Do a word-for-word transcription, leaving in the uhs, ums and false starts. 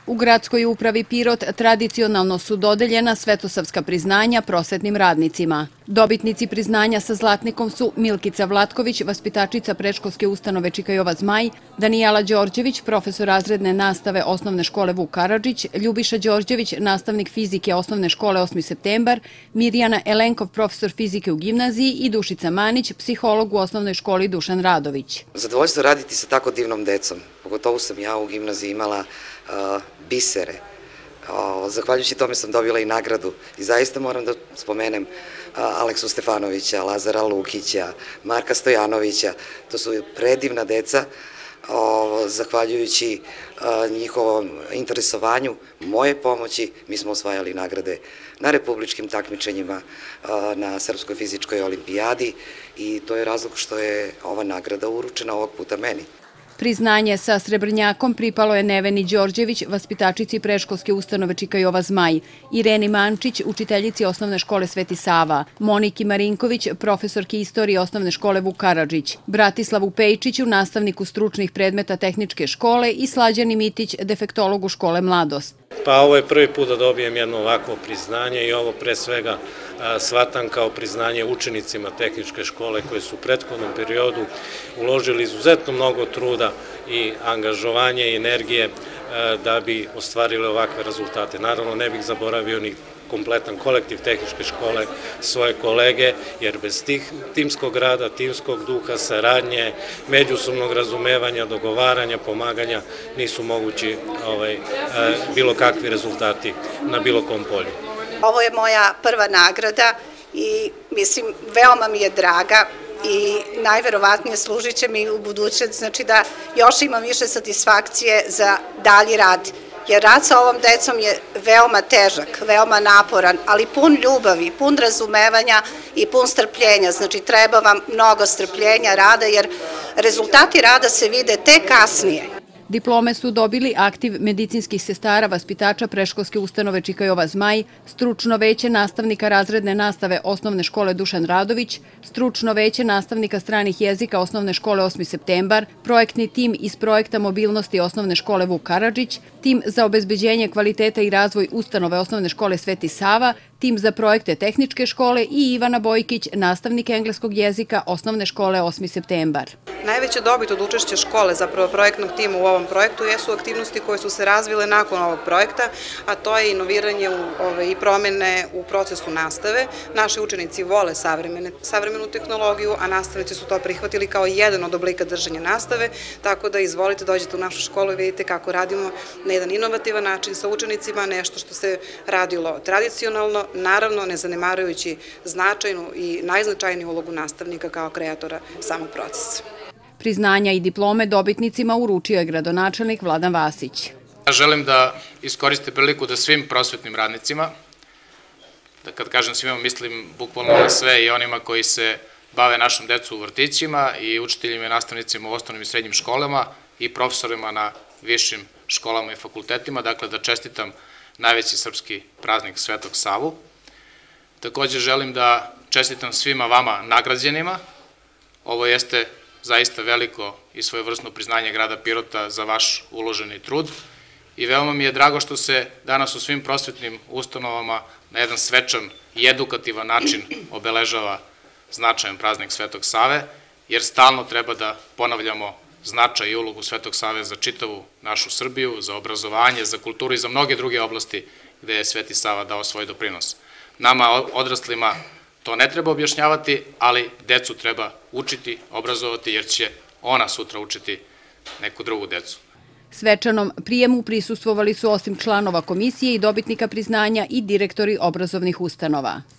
U gradskoj upravi Pirot tradicionalno su dodeljena svetosavska priznanja prosvetnim radnicima. Dobitnici priznanja sa zlatnikom su Milkica Vlatković, vaspitačica predškolske ustanove Čikajova Zmaj, Danijela Đorđević, profesor razredne nastave osnovne škole Vuk Karadžić, Ljubiša Đorđević, nastavnik fizike osnovne škole osmi septembar, Mirjana Elenkov, profesor fizike u gimnaziji i Dušica Manić, psiholog u osnovnoj školi Dušan Radović. Zadovoljstvo raditi sa tako divnom decom, pogotovo sam ja u gimnaziji imala bisere. Zahvaljujući tome sam dobila i nagradu i zaista moram da spomenem Aleksu Stefanovića, Lazara Lukića, Marka Stojanovića. To su predivna deca. Zahvaljujući njihovom interesovanju, moje pomoći, mi smo osvajali nagrade na republičkim takmičenjima, na Srpskoj fizičkoj olimpijadi i to je razlog što je ova nagrada uručena ovog puta meni. Priznanje sa srebrnjakom pripalo je Neveni Đorđević, vaspitačici predškolske ustanove Čikajova Zmaj, Ireni Mančić, učiteljici osnovne škole Sveti Sava, Moniki Marinković, profesorki istorije osnovne škole Vuk Karadžić, Bratislavu Pejčiću, nastavniku stručnih predmeta tehničke škole i Slađani Mitić, defektologu škole Mladost. Pa ovo je prvi put da dobijem jedno ovakvo priznanje i ovo pre svega shvatam kao priznanje učenicima tehničke škole koji su u prethodnom periodu uložili izuzetno mnogo truda i angažovanja i energije da bi ostvarili ovakve rezultate. Naravno ne bih zaboravio ni kompletan kolektiv tehničke škole, svoje kolege, jer bez timskog rada, timskog duha, saradnje, međusobnog razumevanja, dogovaranja, pomaganja nisu mogući bilo kakvi rezultati na bilo kom polju. Ovo je moja prva nagrada i mislim veoma mi je draga i najverovatnije služit će mi u buduće, znači da još imam više satisfakcije za dalji rad. Jer rad sa ovom decom je veoma težak, veoma naporan, ali pun ljubavi, pun razumevanja i pun strpljenja. Znači treba vam mnogo strpljenja, rada, jer rezultati rada se vide tek kasnije. Diplome su dobili aktiv medicinskih sestara, vaspitača predškolske ustanove Čikajova Zmaj, stručno veće nastavnika razredne nastave osnovne škole Dušan Radović, stručno veće nastavnika stranih jezika osnovne škole osmi septembar, projektni tim iz projekta mobilnosti osnovne škole Vuk Karadžić, tim za obezbeđenje kvaliteta i razvoj ustanove osnovne škole Sveti Sava, tim za projekte tehničke škole i Ivana Bojkić, nastavnik engleskog jezika osnovne škole osmi septembar. Najveća dobit od učešća škole, zapravo projektnog tima u ovom projektu, jesu aktivnosti koje su se razvile nakon ovog projekta, a to je inoviranje i promene u procesu nastave. Naši učenici vole savremenu tehnologiju, a nastavnici su to prihvatili kao jedan od oblika držanja nastave, tako da izvolite, dođete u našu školu i vidite kako radimo na jedan inovativan način sa učenicima, nešto što se radilo tradicionalno, naravno ne zanemarujući značajnu i najznačajniju ulogu nastavnika kao kreatora samog procesa. Priznanja i diplome dobitnicima uručio je gradonačelnik Vladan Vasić. Ja želim da iskoristim priliku da svim prosvetnim radnicima, da kad kažem svima mislim bukvalno na sve i onima koji se bave našom decu u vrtićima i učiteljima i nastavnicima u osnovnim i srednjim školama i profesorima na višim školama i fakultetima, dakle da čestitam najveći srpski praznik Svetog Savu. Također želim da čestitam svima vama nagrađenima. Ovo jeste zaista veliko i svojevrsno priznanje grada Pirota za vaš uloženi trud i veoma mi je drago što se danas u svim prosvetnim ustanovama na jedan svečan i edukativan način obeležava značajan praznik Svetog Save, jer stalno treba da ponavljamo značaj i ulogu Svetog Save za čitavu našu Srbiju, za obrazovanje, za kulturu i za mnoge druge oblasti gde je Sveti Sava dao svoj doprinos. Nama odraslima to ne treba objašnjavati, ali decu treba učiti, obrazovati, jer će ona sutra učiti neku drugu decu. Svečanom prijemu prisustvovali su osim članova komisije i dobitnika priznanja i direktori obrazovnih ustanova.